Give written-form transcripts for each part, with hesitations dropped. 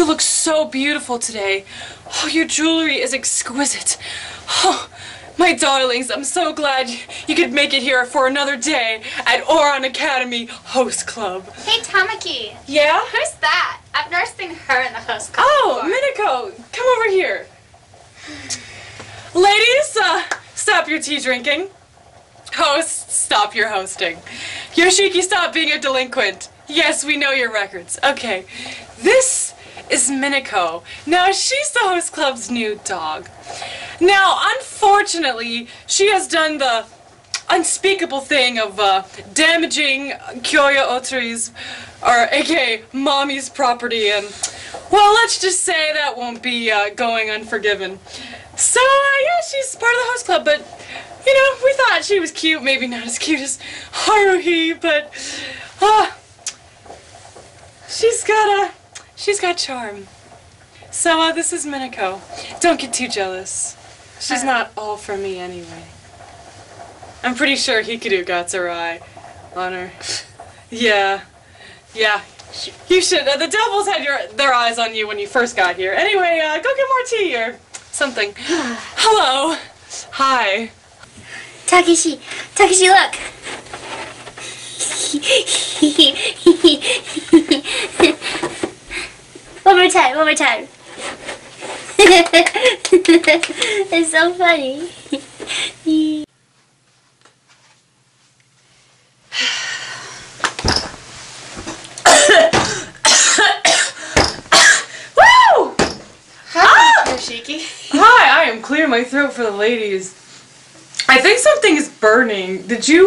you look so beautiful today. Oh, your jewelry is exquisite. Oh, my darlings, I'm so glad you could make it here for another day at Ouran Academy Host Club. Hey, Tamaki. Yeah? Who's that? I've never seen her in the host club Oh, before. Minako, come over here. Ladies, stop your tea drinking. Hosts, stop your hosting. Yoshiki, stop being a delinquent. Yes, we know your records. Okay, this is Minako. Now, she's the host club's new dog. Now, unfortunately, she has done the unspeakable thing of damaging Kyoya Otori's, or aka Mommy's property, and, well, let's just say that won't be going unforgiven. So, yeah, she's part of the host club, but, you know, we thought she was cute. Maybe not as cute as Haruhi, but, she's got charm. So, this is Minako. Don't get too jealous. She's not all for me anyway. I'm pretty sure Hikaru got her eye on her. Yeah. You should. The devils had their eyes on you when you first got here. Anyway, go get more tea or something. Hello. Hi. Takeshi, look. One more time. It's so funny. Woo! Hi, Yoshiki. Hi, I am clearing my throat for the ladies. I think something is burning.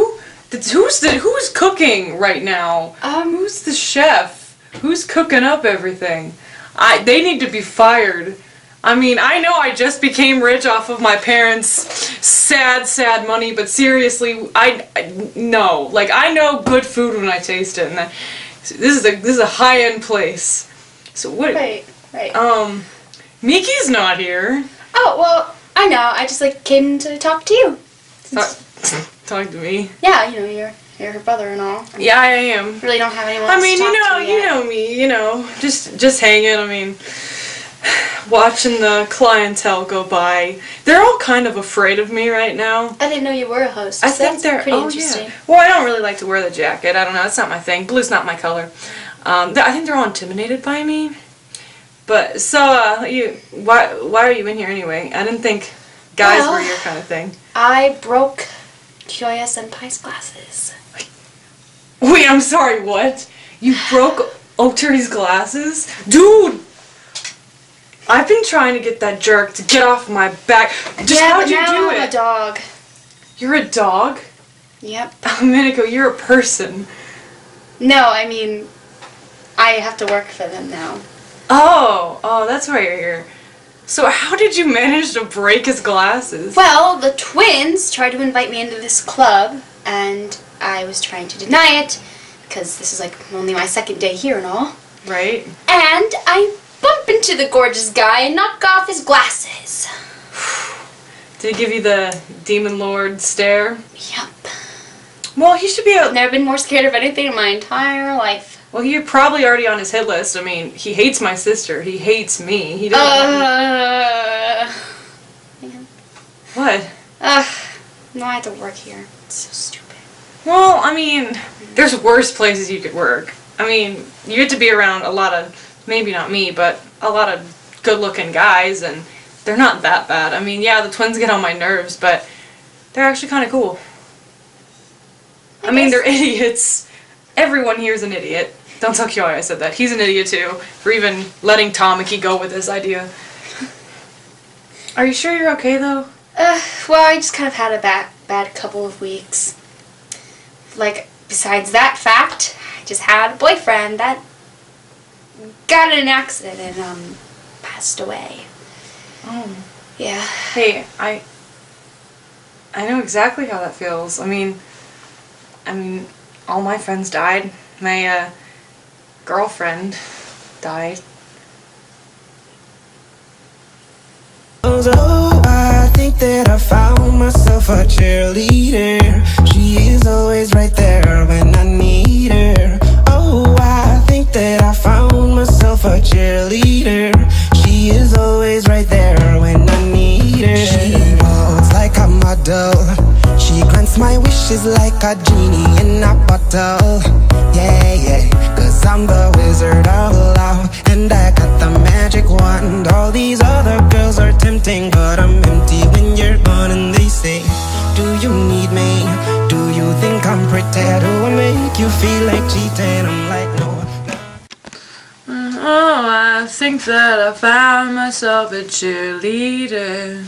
Who's cooking right now? Who's the chef? Who's cooking up everything? They need to be fired. I mean, I know I just became rich off of my parents' sad money, but seriously, no. Like, I know good food when I taste it, and this is a high-end place. So what? Right. Miki's not here. Oh, well, I know. I just, came to talk to you. Talk to me. Yeah, you know, you're her brother and all. Yeah, I am. Really don't have anyone I else mean, to talk to you yet. know me, just hanging. I mean, watching the clientele go by. They're all kind of afraid of me right now. I didn't know you were a host. I So think that's they're pretty interesting. Yeah. Well, I don't really like to wear the jacket. I don't know. It's not my thing. Blue's not my color. I think they're all intimidated by me. But so, why are you in here anyway? I didn't think guys were your kind of thing. I broke Kyoya Senpai's glasses. Wait, I'm sorry, what? You broke Otori's glasses? Dude! I've been trying to get that jerk to get off my back. How'd you do it? I'm a dog. You're a dog? Yep. Oh, Minako, you're a person. No, I mean, I have to work for them now. Oh, that's why you're here. So how did you manage to break his glasses? Well, the twins tried to invite me into this club, and I was trying to deny it, because this is only my second day here and all. Right. And I bump into the gorgeous guy and knock off his glasses. Did he give you the Demon Lord stare? Yep. Well, he should be I've never been more scared of anything in my entire life. Well, you're probably already on his hit list. I mean, he hates my sister. He hates me. He doesn't What? No, I have to work here. It's so stupid. Well, I mean, there's worse places you could work. I mean, you get to be around a lot of, maybe not me, but a lot of good-looking guys, and they're not that bad. I mean, yeah, the twins get on my nerves, but they're actually kind of cool. I mean, they're idiots. Everyone here is an idiot. Don't tell Kyoya I said that. He's an idiot too, for even letting Tamaki go with this idea. Are you sure you're okay though? Well, I just kind of had a bad couple of weeks. Besides that fact, I just had a boyfriend that got in an accident and, passed away. Oh. Yeah. Hey, I know exactly how that feels. I mean, all my friends died. My, girlfriend died. Oh, I think that I found myself a cheerleader. She is always right there when I need her. Oh, I think that I found myself a cheerleader. She grants my wishes like a genie in a bottle. Yeah, yeah, 'cause I'm the wizard of love, and I got the magic wand. All these other girls are tempting, but I'm empty when you're gone. And they say, do you need me? Do you think I'm pretty? Do I make you feel like cheating? I'm like, no. Oh, I think that I found myself a cheerleader.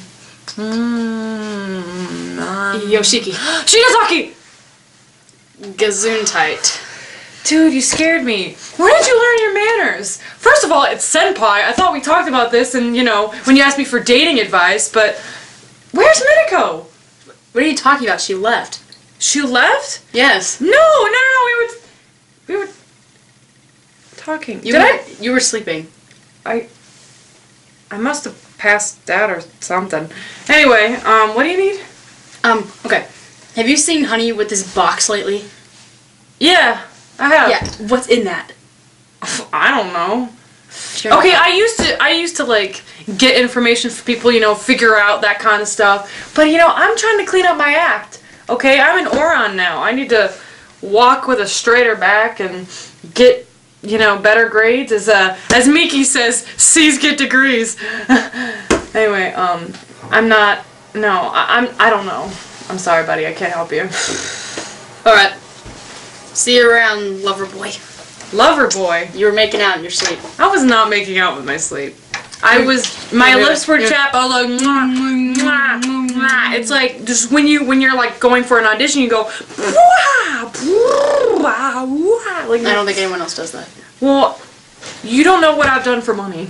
Yoshiki. Shigataki! Gesundheit. Dude, you scared me. Where did you learn your manners? First of all, it's senpai. I thought we talked about this and, you know, when you asked me for dating advice, but where's Minako? What are you talking about? She left. She left? Yes. No, we were talking. You were sleeping. I must have passed out or something. Anyway, what do you need? Okay. Have you seen Honey with this box lately? Yeah, I have. Yeah. What's in that? I don't know. Sure. Okay, I used to like get information for people, you know, figure out that kind of stuff. But you know, I'm trying to clean up my act. Okay, I'm in Ouran now. I need to walk with a straighter back and get, you know, better grades. As Miki says, C's get degrees. Anyway, I'm not. No, I don't know. I'm sorry, buddy. I can't help you. All right. See you around, lover boy. Lover boy. You were making out in your sleep. I was not making out with my sleep. My lips were chapped. I was like, mwah, mwah, mwah. It's like just when you're like going for an audition, you go, wah, wah, wah. Like I don't think anyone else does that. Well, you don't know what I've done for money.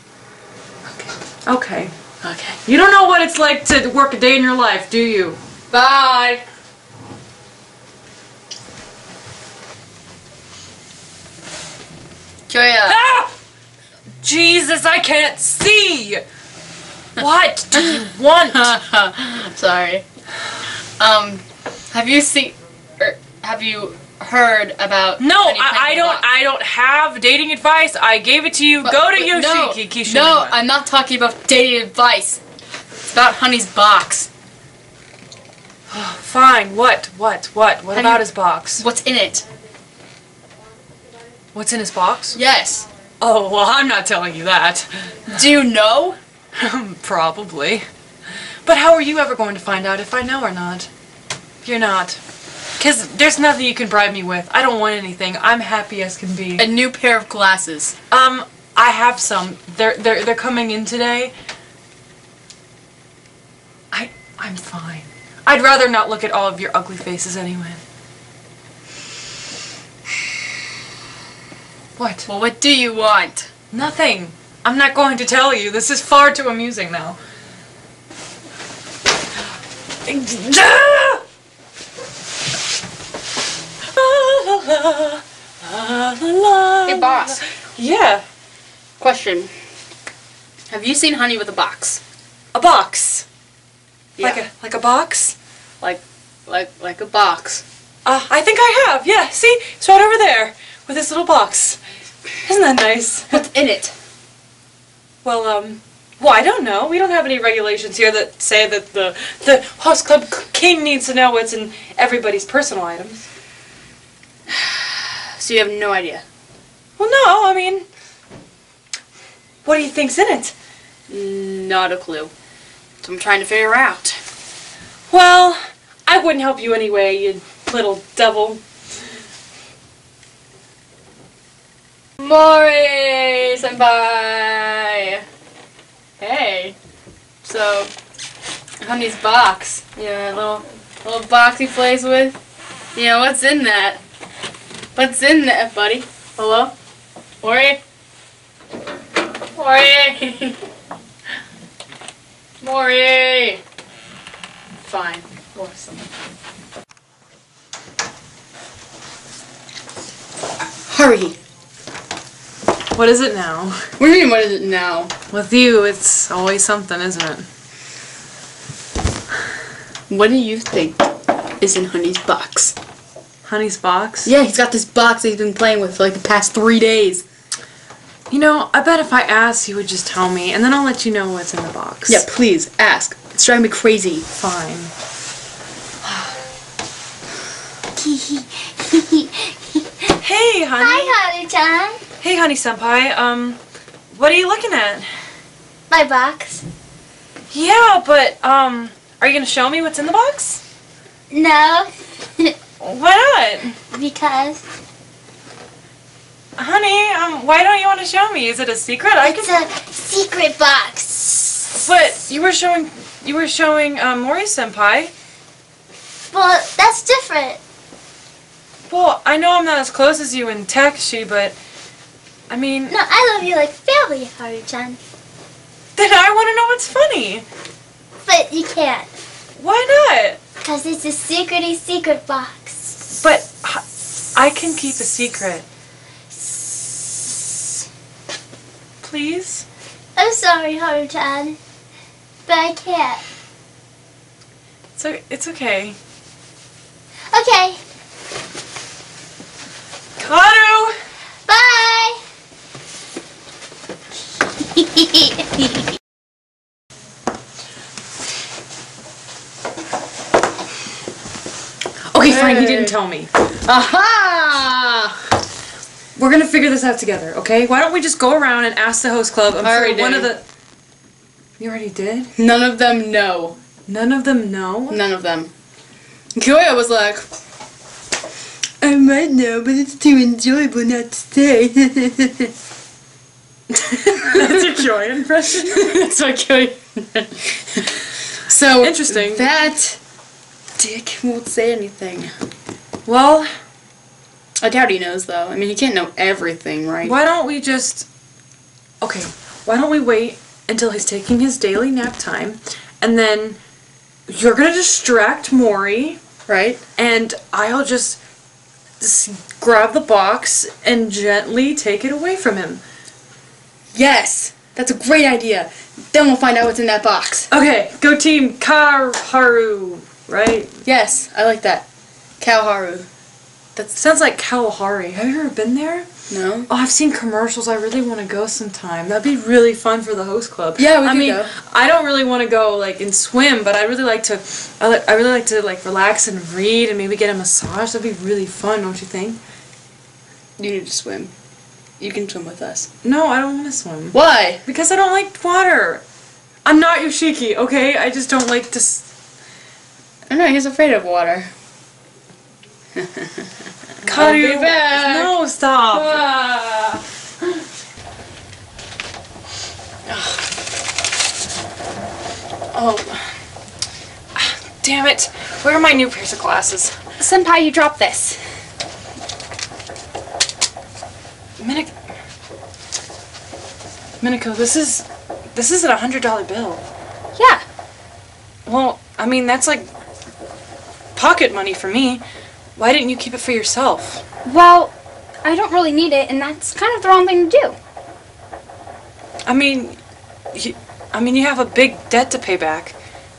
Okay. Okay. You don't know what it's like to work a day in your life, do you? Bye. Kyoya. Ah! Jesus, I can't see! What do you want? Sorry. Have you seen, or have you heard about? No, I don't have dating advice. I gave it to you. Go to Yoshiki, Kishinuma. No, I'm not talking about dating advice. It's about Honey's box. Fine. What about his box? What's in it? What's in his box? Yes. Oh, well, I'm not telling you that. Do you know? Probably. But how are you ever going to find out if I know or not? You're not. Because there's nothing you can bribe me with. I don't want anything. I'm happy as can be. A new pair of glasses. I have some. They're coming in today. I'm fine. I'd rather not look at all of your ugly faces anyway. What? Well, what do you want? Nothing. I'm not going to tell you. This is far too amusing now. Hey, boss. Yeah. Question. Have you seen Honey with a box? A box. Yeah. Like a box? Like a box. I think I have. Yeah. See, it's right over there with this little box. Isn't that nice? What's in it? Well, I don't know. We don't have any regulations here that say that the host club king needs to know what's in everybody's personal items. So you have no idea? Well, no. I mean, what do you think's in it? Not a clue. So I'm trying to figure out. Well, I wouldn't help you anyway, you little devil. Mori senpai. Hey. So, Honey's box. Yeah, little box he plays with. You know, what's in that? What's in that, buddy? Hello? Mori? Mori! Mori! Fine. Awesome. Hurry! What is it now? What do you mean, what is it now? With you, it's always something, isn't it? What do you think is in Honey's box? Honey's box? Yeah, he's got this box that he's been playing with for like the past 3 days. You know, I bet if I asked, you would just tell me, and then I'll let you know what's in the box. Yeah, please, ask. It's driving me crazy. Fine. Hey, honey. Hi, Haru-chan. Hey, honey senpai. What are you looking at? My box. Yeah, but, are you gonna show me what's in the box? No. Why not? Because Honey, why don't you want to show me? Is it a secret? it's a secret box. But you were showing Mori senpai. Well, that's different. Well, I know I'm not as close as you and Takashi, but I mean, No, I love you like family, Haru-chan. then I want to know what's funny. But you can't. Why not? Because it's a secret box. But I can keep a secret. Please? I'm sorry, Haru-chan. But I can't. So it's okay. Okay. Hikaru! Bye! Okay, fine, he didn't tell me. Aha! We're gonna figure this out together, okay? Why don't we just go around and ask the host club? I'm I sure already one did. of the... You already did? None of them know. None of them know? None of them. Kyoya was like, I might know, but it's too enjoyable not to stay. That's your Kyoya impression? That's what Kyoya. So Interesting. That dick won't say anything. Well, I doubt he knows though. I mean, he can't know everything, right? why don't we just... Okay, why don't we wait until he's taking his daily nap time, and then you're gonna distract Mori, Right? and I'll just grab the box and gently take it away from him. Yes, that's a great idea. Then we'll find out what's in that box. Okay, go team Haru, right? Yes, I like that. Kaoru. Sounds like Kalahari. Have you ever been there? No? Oh, I've seen commercials. I really want to go sometime. That'd be really fun for the host club. Yeah, we I could mean, go. I don't really want to go like and swim, but I really like to. I really like to like relax and read and maybe get a massage. That'd be really fun, don't you think? You need to swim. You can swim with us. No, I don't want to swim. Why? Because I don't like water. I'm not Yoshiki, okay? I just don't like to. I know, he's afraid of water. I'll be back. No, stop. Oh. Damn it. Where are my new pairs of glasses? Senpai, you dropped this. Minako, this is a $100 bill. Yeah. Well, I mean, that's like pocket money for me. Why didn't you keep it for yourself? Well, I don't really need it, and that's kind of the wrong thing to do. I mean, you have a big debt to pay back.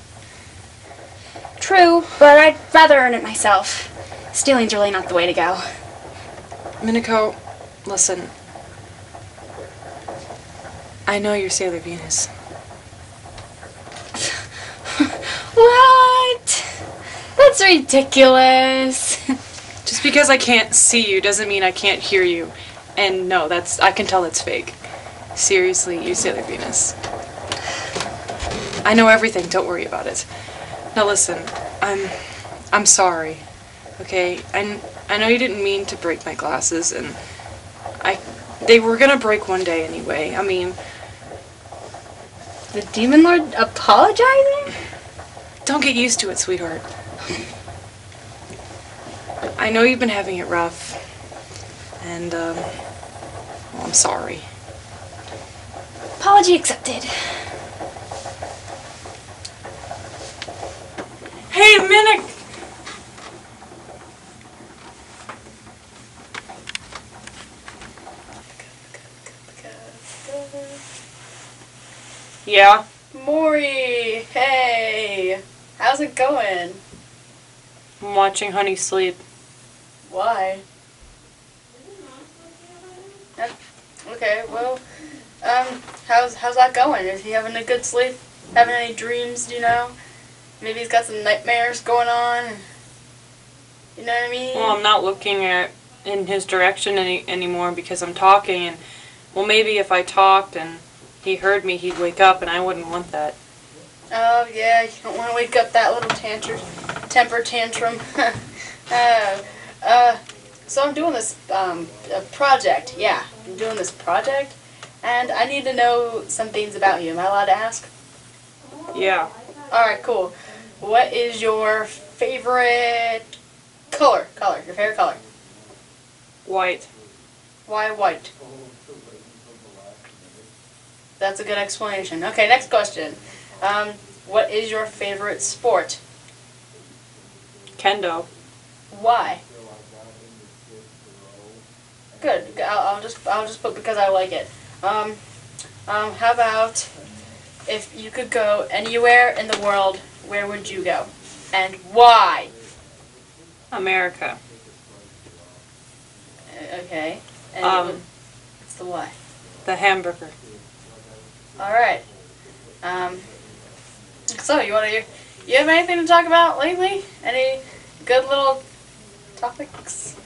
True, but I'd rather earn it myself. Stealing's really not the way to go. Minako, listen. I know you're Sailor Venus. What? That's ridiculous. Just because I can't see you doesn't mean I can't hear you. And no, I can tell it's fake. Seriously, you're Sailor Venus. I know everything, don't worry about it. Now listen, I'm sorry. Okay? I know you didn't mean to break my glasses, and they were gonna break one day anyway. I mean, The Demon Lord apologizing? don't get used to it, sweetheart. I know you've been having it rough, and, well, I'm sorry. Apology accepted. Hey, Minako! Yeah? Mori, hey. How's it going? I'm watching Honey sleep. Why? Okay, well, how's that going? Is he having a good sleep? Having any dreams, do you know? Maybe he's got some nightmares going on? You know what I mean? Well, I'm not looking in his direction anymore because I'm talking, and well, maybe if I talked and he heard me, he'd wake up, and I wouldn't want that. Oh yeah, you don't want to wake up that little temper tantrum. So I'm doing this a project. Yeah, I'm doing this project, and I need to know some things about you. Am I allowed to ask? Yeah. All right, cool. What is your favorite color? Your favorite color? White. Why white? That's a good explanation. Okay, next question. What is your favorite sport? Kendo. Why? Good. I'll just put because I like it. How about if you could go anywhere in the world, where would you go, and why? America. Okay. And what's the why? The hamburger. All right. So you have anything to talk about lately? Any good little topics?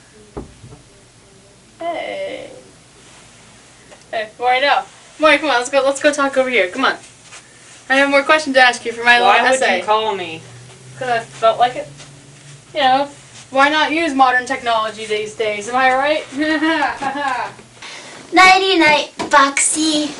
Hey. Hey, Maury, no. Maury, come on, let's go talk over here. Come on. I have more questions to ask you for my little essay. Why would you call me? Because I felt like it. You know, why not use modern technology these days? Am I right? Nighty night, Boxy.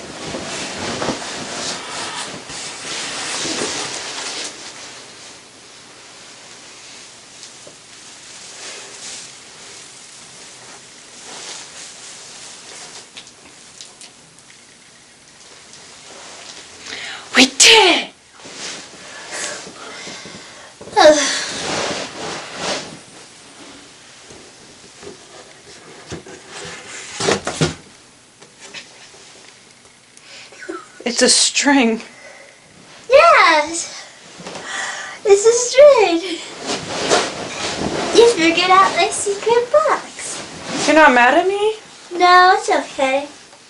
We did it! It's a string. Yes, it's a string. You figured out my secret box. You're not mad at me? No, it's okay.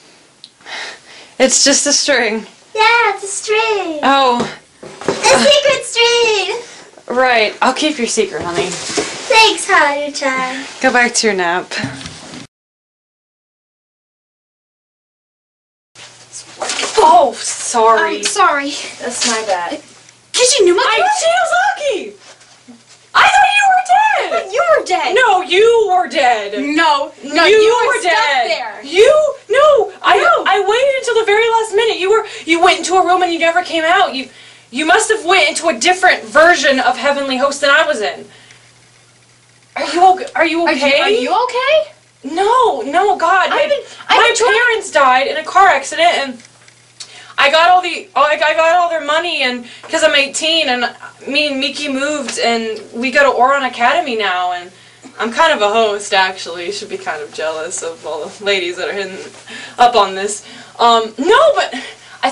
It's just a string. Yeah, it's a string. Oh. A secret string. Right. I'll keep your secret, honey. Thanks, Haru-chan. Go back to your nap. Oh, sorry. I'm sorry. That's my bad. Kishinuma? Shinozaki! I thought you were dead! You were dead. No, you were dead. No, you were were stuck dead. there. I waited until the very last minute. You went into a room and you never came out. You must have went into a different version of Heavenly Host than I was in. Are you okay? Are you okay? No, God. My parents died in a car accident, and I got all their money, and because I'm 18, and me and Miki moved, and we go to Ouran Academy now, and I'm kind of a host, actually. You should be kind of jealous of all the ladies that are hidden up on this. No, but I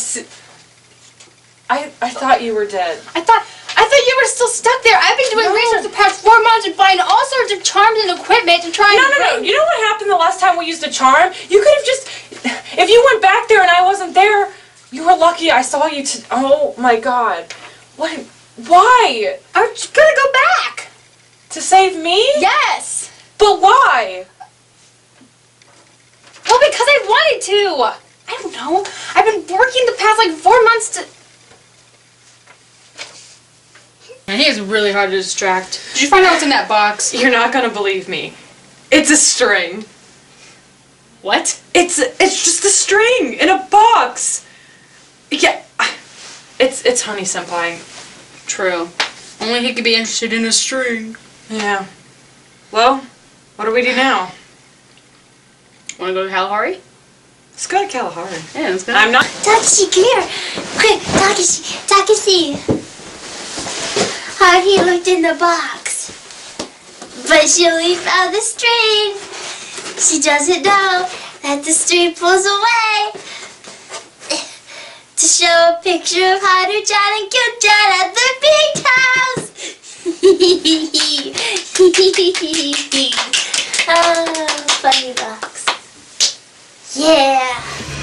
thought you were dead. I thought you were still stuck there. I've been doing research the past 4 months and finding all sorts of charms and equipment to try and... No. You know what happened the last time we used a charm? You could have just... If you went back there and I wasn't there, you were lucky I saw you oh my God. What? Why? Aren't you gonna go back? To save me? Yes. But why? Well, because I wanted to. I don't know. I've been working the past 4 months to... Man, he is really hard to distract. Did you find out what's in that box? You're not gonna believe me. It's a string. What? It's just a string in a box. Yeah, it's Honey Senpai. True. Only he could be interested in a string. Yeah. Well, what do we do now? Wanna go to Kalahari? Let's go to Kalahari. Yeah, let's go. I'm not. Takeshi, come here. Quick, Takeshi. Haruhi looked in the box, but she only found the string. She doesn't know that the string pulls away to show a picture of Haru-chan and Kyo-chan at the big house. Oh, funny box. Yeah.